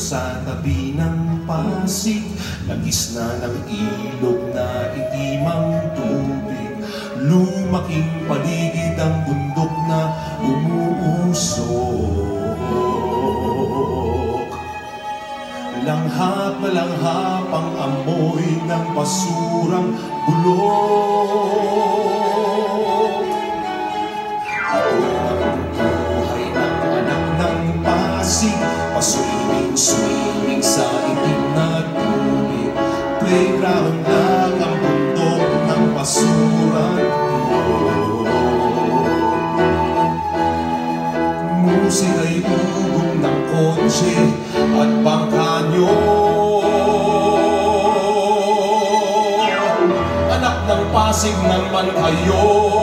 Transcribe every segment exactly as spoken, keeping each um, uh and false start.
sa tabi ng Pasig, lagis na ng ilog na itimang tubig. Lumaking paligid ang bundok na umuusok. Langhap na langhap ang amoy ng basurang bulok. Ito ang buhay ng anak ng Pasig, paswimming-swimming sa itim na tubig. Playground lang ang bundok ng basurang bulok. Musika'y ugong ng kotse at bangkanyo. Anak ng Pasig naman kayo,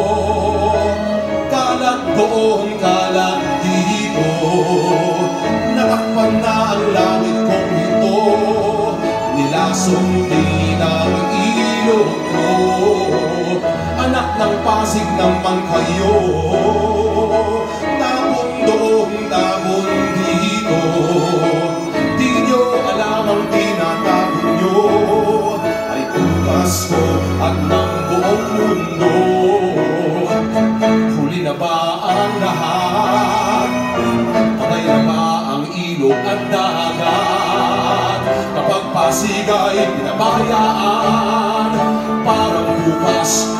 kalat doon, kalat dito. Nakakpan na ang langit kong ito, nilasong din ang ilog ko. Anak ng Pasig naman kayo, tabon doon, tabon dito. Di nyo alam ang tinatapon nyo ay bukas ko at ng buong mundo. Huli na ba ang lahat? Patay na ba ang ilog at dagat? Kapag Pasig ay pinabayaan, parang bukas